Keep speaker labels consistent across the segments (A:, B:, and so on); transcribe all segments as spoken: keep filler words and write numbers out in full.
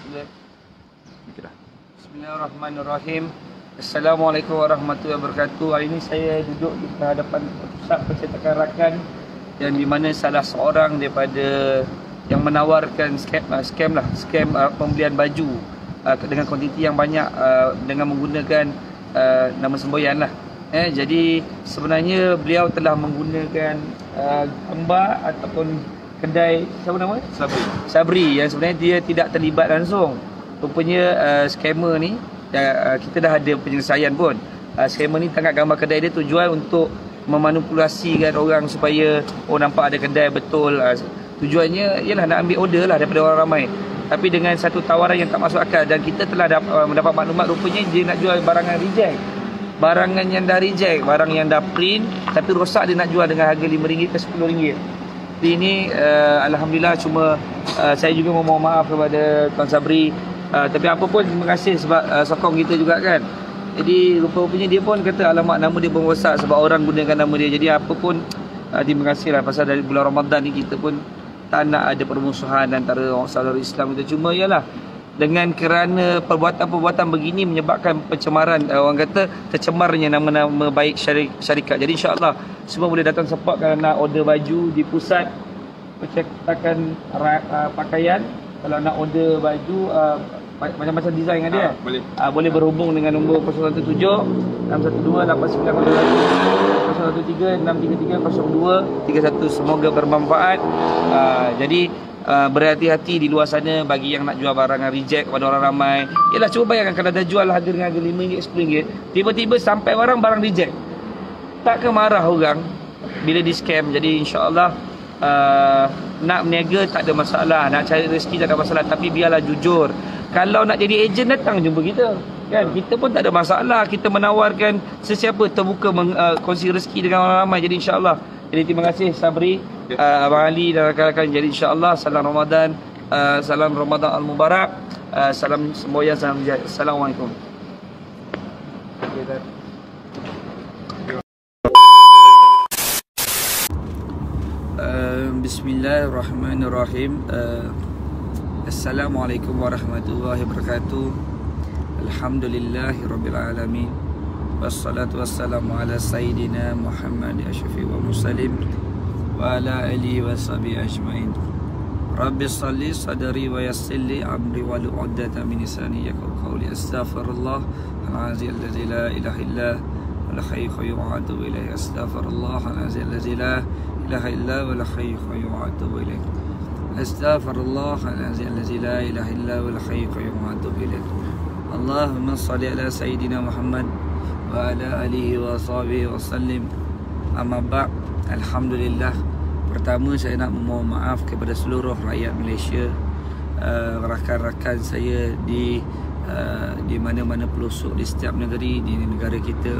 A: Bismillahirrahmanirrahim. Assalamualaikum warahmatullahi wabarakatuh. Hari ini saya duduk di hadapan pusat pencetakan rakan yang di mana salah seorang daripada yang menawarkan scam, uh, scam lah, scam uh, pembelian baju uh, dengan kuantiti yang banyak uh, dengan menggunakan uh, nama semboyan lah. Eh, jadi sebenarnya beliau telah menggunakan uh, gambar ataupun kedai, siapa nama?
B: Sabri.
A: Sabri yang sebenarnya dia tidak terlibat langsung. Rupanya uh, scammer ni uh, kita dah ada penyelesaian pun. Uh, scammer ni tangkap gambar kedai dia tujuan untuk memanipulasikan orang supaya oh nampak ada kedai betul. Uh, tujuannya ialah nak ambil order lah daripada orang ramai. Tapi dengan satu tawaran yang tak masuk akal dan kita telah dapat, uh, mendapat maklumat rupanya dia nak jual barangan reject. Barangan yang dah reject, barang yang dah print tapi rosak dia nak jual dengan harga lima ringgit ke sepuluh ringgit. Jadi ini uh, Alhamdulillah cuma uh, saya juga mohon maaf kepada Tuan Sabri. Uh, tapi apa pun terima kasih sebab uh, sokong kita juga kan. Jadi rupa-rupanya dia pun kata alamat nama dia pun rosak sebab orang gunakan nama dia. Jadi apa pun uh, terima kasih lah pasal dari bulan Ramadan ni kita pun tak nak ada permusuhan antara orang saudara Islam itu. Cuma ialah dengan kerana perbuatan-perbuatan begini menyebabkan pencemaran, uh, orang kata tercemarnya nama-nama baik syarik, syarikat. Jadi insyaAllah semua boleh datang support kalau nak order baju di pusat pencetakan uh, pakaian. Kalau nak order baju uh, macam-macam design ada ha, boleh. Uh, boleh berhubung dengan nombor kosong satu tujuh enam satu dua lapan sembilan kosong satu, kosong satu tiga enam tiga tiga kosong dua tiga satu. Semoga bermanfaat. Uh, jadi uh, berhati-hati di luar sana bagi yang nak jual barangan reject kepada orang ramai. Yalah, cuba bayangkan kalau dah jual harga dengan harga lima ringgit sepuluh ringgit, tiba-tiba sampai barang barang reject. Tak ke marah orang bila di scam. Jadi insya-Allah uh, nak berniaga tak ada masalah, nak cari rezeki tak ada masalah, tapi biarlah jujur. Kalau nak jadi ejen datang jumpa kita kan, kita pun tak ada masalah, kita menawarkan sesiapa terbuka meng, uh, kongsi rezeki dengan orang ramai. Jadi insya-Allah. Jadi terima kasih Sabri, uh, Abang Ali dan rakan-rakan. Jadi insya-Allah salam Ramadan, uh, salam Ramadan al-Mubarak, uh, salam semboyan, salam jaya. Assalamualaikum. Okay, Bismillahirrahmanirrahim. uh, Assalamualaikum warahmatullahi wabarakatuh. Alhamdulillahirrabbilalamin. Wassalatu wassalamu ala sayyidina Muhammad asyafi wa musallim wa ala alihi wa sahbihi ajma'in. Rabbi salli sadari wa yassili amri wa lu'uddata min lisani yaqul qawli. Astaghfirullah al-azim alladzi la ilaha illa wal hayyul qayyum wa atubu ilaih. Astaghfirullah al-azim alladzi la ilaha illa wal hayyul qayyum wa atubu ilaih. Astaghfirullah al-azim alladzi la ilaha illa wal hayyul qayyum wa atubu ilaih. Allahumma shalli ala sayyidina Muhammad wa ala alihi wa sahbihi wa sallim. Amma ba'd. Alhamdulillah. Pertama saya nak memohon maaf kepada seluruh rakyat Malaysia, uh, rakan-rakan saya di uh, di mana-mana pelosok di setiap negeri di negara kita.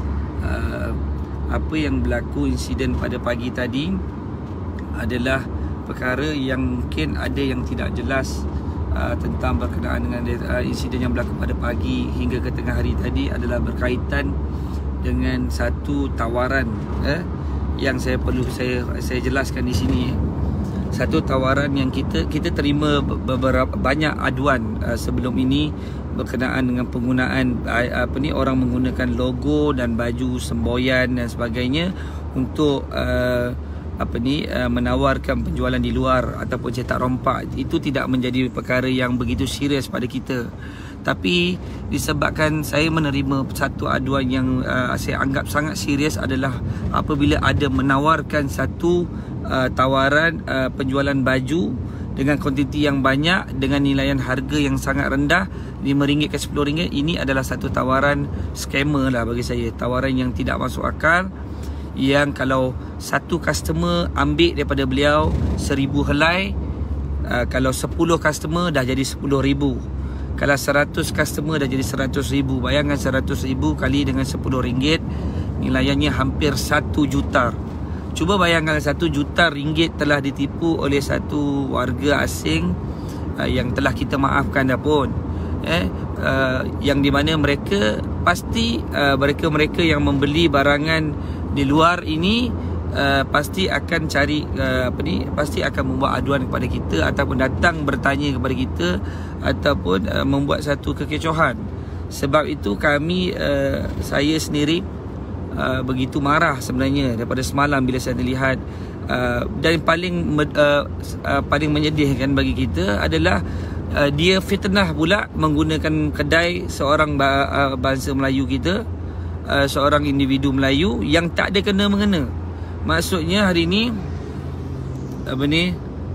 A: Uh, apa yang berlaku insiden pada pagi tadi adalah perkara yang mungkin ada yang tidak jelas uh, tentang berkenaan dengan uh, insiden yang berlaku pada pagi hingga ke tengah hari tadi adalah berkaitan dengan satu tawaran eh, yang saya perlu saya saya jelaskan di sini. Satu tawaran yang kita kita terima beberapa banyak aduan uh, sebelum ini berkenaan dengan penggunaan uh, apa ni orang menggunakan logo dan baju semboyan dan sebagainya untuk uh, apa ni uh, menawarkan penjualan di luar ataupun cetak rompak. Itu tidak menjadi perkara yang begitu serius pada kita. Tapi disebabkan saya menerima satu aduan yang uh, saya anggap sangat serius adalah apabila ada menawarkan satu uh, tawaran uh, penjualan baju dengan kuantiti yang banyak dengan nilaian harga yang sangat rendah, lima ringgit ke sepuluh ringgit. Ini adalah satu tawaran scammer lah bagi saya. Tawaran yang tidak masuk akal, yang kalau satu customer ambil daripada beliau seribu helai, uh, kalau sepuluh customer dah jadi sepuluh ribu. Kalau seratus customer dah jadi seratus ribu. Bayangkan seratus ribu kali dengan sepuluh ringgit, nilaiannya hampir satu juta. Cuba bayangkan satu juta ringgit telah ditipu oleh satu warga asing uh, yang telah kita maafkan dah pun. Eh, uh, yang di mana mereka pasti uh, mereka-mereka yang membeli barangan di luar ini uh, pasti akan cari uh, apa ni pasti akan membuat aduan kepada kita ataupun datang bertanya kepada kita ataupun uh, membuat satu kekecohan. Sebab itu kami uh, saya sendiri uh, begitu marah sebenarnya daripada semalam bila saya lihat uh, dan paling uh, uh, paling menyedihkan bagi kita adalah uh, dia fitnah pula menggunakan kedai seorang uh, bangsa Melayu kita, uh, seorang individu Melayu yang tak ada kena mengena. Maksudnya hari ni apa ni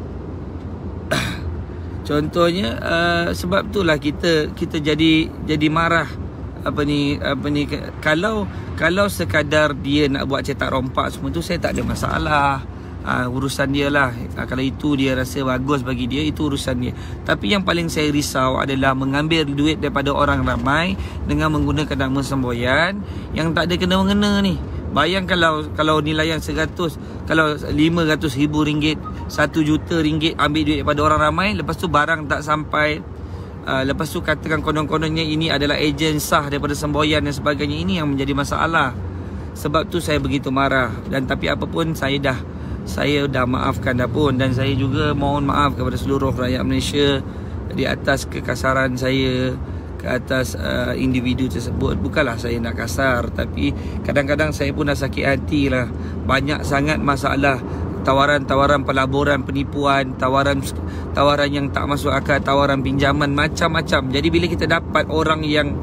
A: contohnya uh, sebab itulah kita kita jadi jadi marah apa ni apa ni kalau kalau sekadar dia nak buat cetak rompak semua tu saya tak ada masalah. Uh, urusan dia lah. uh, Kalau itu dia rasa bagus bagi dia, itu urusan dia. Tapi yang paling saya risau adalah mengambil duit daripada orang ramai dengan menggunakan nama semboyan yang tak ada kena-mengena ni. Bayang kalau kalau nilai yang seratus, kalau lima ratus ribu ringgit, satu juta ringgit ambil duit daripada orang ramai, lepas tu barang tak sampai, uh, lepas tu katakan konon-kononnya ini adalah ejen sah daripada semboyan dan sebagainya. Ini yang menjadi masalah. Sebab tu saya begitu marah. Dan tapi apapun saya dah Saya dah maafkan dah pun. Dan saya juga mohon maaf kepada seluruh rakyat Malaysia di atas kekasaran saya ke atas uh, individu tersebut. Bukanlah saya nak kasar, tapi kadang-kadang saya pun dah sakit hati lah. Banyak sangat masalah, tawaran-tawaran pelaburan, penipuan, tawaran tawaran yang tak masuk akal, tawaran pinjaman, macam-macam. Jadi bila kita dapat orang yang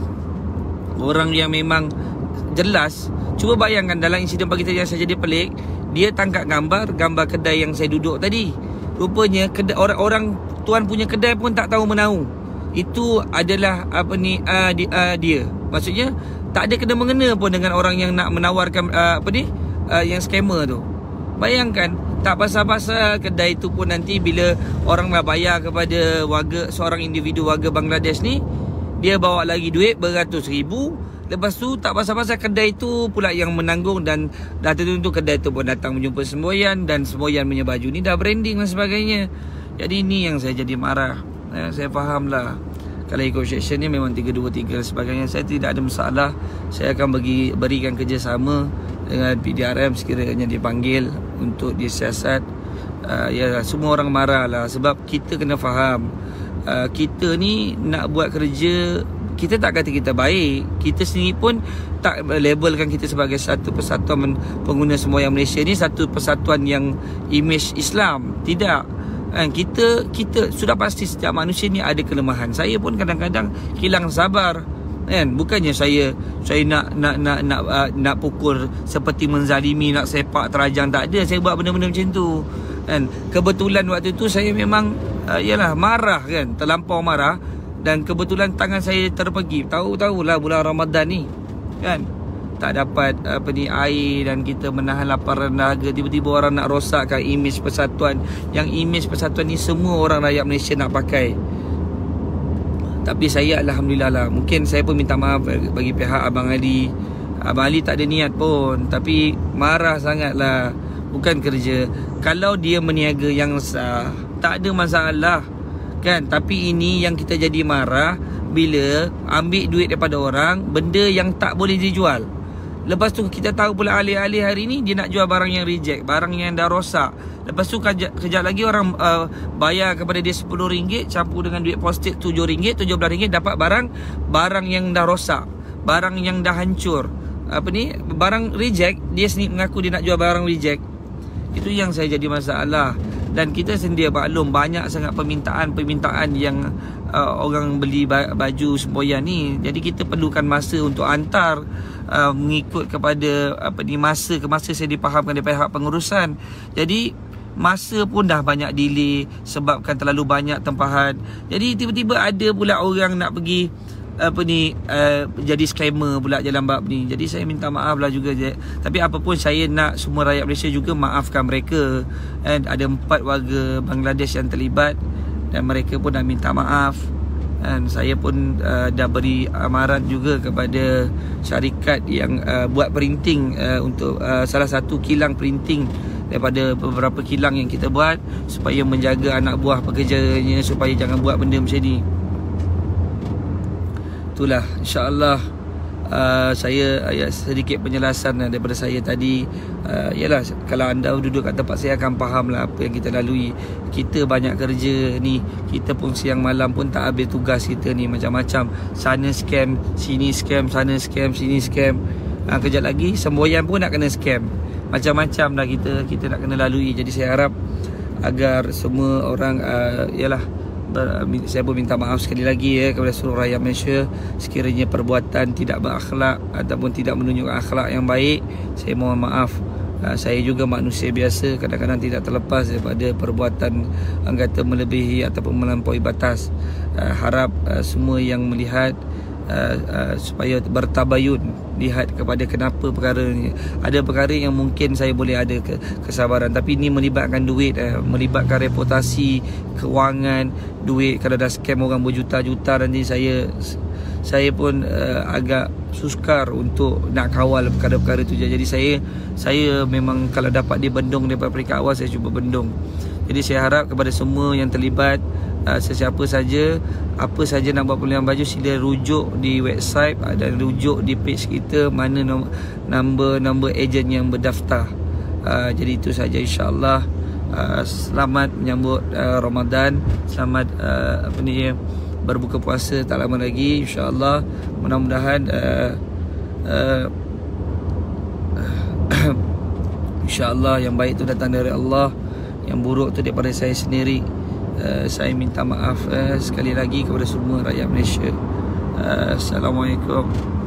A: Orang yang memang jelas. Cuba bayangkan dalam insiden pagi tadi yang saya jadi pelik, dia tangkap gambar Gambar kedai yang saya duduk tadi. Rupanya kedai, orang-orang tuan punya kedai pun tak tahu menahu itu adalah apa ni uh, di, uh, dia. Maksudnya tak ada kena mengena pun dengan orang yang nak menawarkan uh, apa ni uh, yang scammer tu. Bayangkan, tak pasal-pasal kedai tu pun nanti bila orang nak bayar kepada warga, seorang individu warga Bangladesh ni, dia bawa lagi duit beratus ribu. Lepas tu tak pasal-pasal kedai tu pula yang menanggung. Dan dah tentu kedai tu pun datang menjumpa semboyan, dan semboyan punya baju ni dah branding dan sebagainya. Jadi ini yang saya jadi marah. eh, Saya faham lah, kalau ikut section ni memang tiga dua tiga dan sebagainya. Saya tidak ada masalah. Saya akan bagi berikan kerjasama dengan P D R M sekiranya dipanggil untuk disiasat. uh, Ya, semua orang marah lah. Sebab kita kena faham, uh, kita ni nak buat kerja, kita tak kata kita baik. Kita sendiri pun tak labelkan kita sebagai satu persatuan pengguna semboyan Malaysia ni satu persatuan yang imej Islam. Tidak. kan? Kita kita sudah pasti setiap manusia ni ada kelemahan. Saya pun kadang-kadang hilang sabar. Kan? Bukannya saya saya nak nak nak nak uh, nak pukul seperti menzalimi, nak sepak terajang, tak ada. Saya buat benda-benda macam tu. Kan? Kebetulan waktu tu saya memang uh, yalah marah kan, terlampau marah. Dan kebetulan tangan saya terpergi. Tahu-tahulah bulan Ramadan ni kan, tak dapat apa ni air, dan kita menahan lapar dan dahaga. Tiba-tiba orang nak rosakkan imej persatuan, yang imej persatuan ni semua orang rakyat Malaysia nak pakai. Tapi saya alhamdulillah lah, mungkin saya pun minta maaf bagi pihak Abang Ali. Abang Ali tak ada niat pun, tapi marah sangat lah. Bukan kerja. Kalau dia meniaga yang sah, tak ada masalah kan. Tapi ini yang kita jadi marah bila ambil duit daripada orang, benda yang tak boleh dijual. Lepas tu kita tahu pula alih-alih hari ni dia nak jual barang yang reject, barang yang dah rosak. Lepas tu kejap, kejap lagi orang uh, bayar kepada dia sepuluh ringgit campur dengan duit postage tujuh ringgit, tujuh belas ringgit, dapat barang barang yang dah rosak, barang yang dah hancur. Apa ni, barang reject, dia sendiri mengaku dia nak jual barang reject. Itu yang saya jadi masalah. Dan kita sendiri maklum banyak sangat permintaan-permintaan yang uh, orang beli baju semboyan ni. Jadi kita perlukan masa untuk hantar uh, mengikut kepada apa ni masa ke masa. Saya dipahamkan dari pihak pengurusan. Jadi masa pun dah banyak delay sebabkan terlalu banyak tempahan. Jadi tiba-tiba ada pula orang nak pergi apa ni uh, jadi scammer pula jalan bab ni. Jadi saya minta maaf lah juga je. Tapi apapun, saya nak semua rakyat Malaysia juga maafkan mereka. And ada empat warga Bangladesh yang terlibat dan mereka pun dah minta maaf. Dan saya pun uh, dah beri amaran juga kepada syarikat yang uh, buat printing uh, untuk uh, salah satu kilang printing daripada beberapa kilang yang kita buat, supaya menjaga anak buah pekerjanya supaya jangan buat benda macam ni. Itulah, insya-Allah uh, saya uh, ya, sedikit penjelasan uh, daripada saya tadi. uh, Yalah, kalau anda duduk kat tempat saya akan faham lah apa yang kita lalui. Kita banyak kerja ni, kita pun siang malam pun tak habis tugas kita ni, macam-macam. Sana scam, sini scam, sana scam, sini scam. uh, Kejap lagi semboyan pun nak kena scam. Macam-macam lah kita kita nak kena lalui. Jadi saya harap agar semua orang uh, yalah, ber, saya pun minta maaf sekali lagi ya kepada seluruh rakyat Malaysia. Sekiranya perbuatan tidak berakhlak ataupun tidak menunjukkan akhlak yang baik, saya mohon maaf. uh, Saya juga manusia biasa, kadang-kadang tidak terlepas daripada perbuatan anggota melebihi ataupun melampaui batas. uh, Harap uh, semua yang melihat Uh, uh, supaya bertabayun, lihat kepada kenapa perkara ni. Ada perkara yang mungkin saya boleh ada ke, kesabaran, tapi ini melibatkan duit, uh, melibatkan reputasi, kewangan, duit. Kalau dah scam orang berjuta-juta, nanti saya saya pun uh, agak sukar untuk nak kawal perkara-perkara tu. Jadi saya saya memang kalau dapat dibendung daripada peringkat awal, saya cuba bendung. Jadi saya harap kepada semua yang terlibat, Uh, sesiapa saja, apa saja nak buat pembelian baju, sila rujuk di website dan rujuk di page kita mana nombor-nombor ejen yang berdaftar. uh, Jadi itu saja, insyaAllah. uh, Selamat menyambut uh, Ramadan. Selamat uh, apa ni ya, berbuka puasa tak lama lagi, insyaAllah. Mudah-mudahan uh, uh, insyaAllah yang baik itu datang dari Allah, yang buruk itu daripada saya sendiri. Uh, saya minta maaf uh, sekali lagi kepada semua rakyat Malaysia. uh, Assalamualaikum.